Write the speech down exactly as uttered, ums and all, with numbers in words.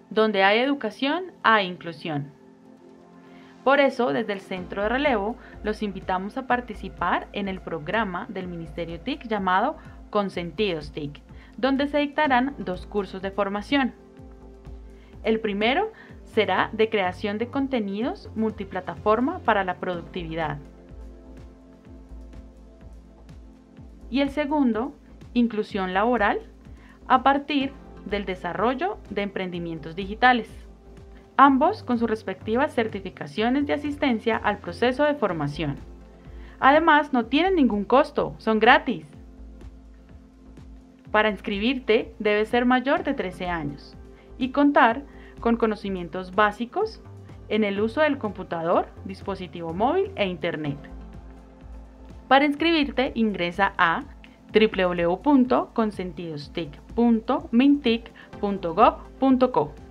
Donde hay educación, hay inclusión. Por eso, desde el Centro de Relevo, los invitamos a participar en el programa del Ministerio T I C llamado Consentidos T I C, donde se dictarán dos cursos de formación. El primero será de creación de contenidos multiplataforma para la productividad. Y el segundo, inclusión laboral, a partir del desarrollo de emprendimientos digitales. Ambos con sus respectivas certificaciones de asistencia al proceso de formación. Además, no tienen ningún costo, son gratis. Para inscribirte, debes ser mayor de trece años y contar con conocimientos básicos en el uso del computador, dispositivo móvil e Internet. Para inscribirte, ingresa a w w w punto consentidostic punto mintic punto gov punto co.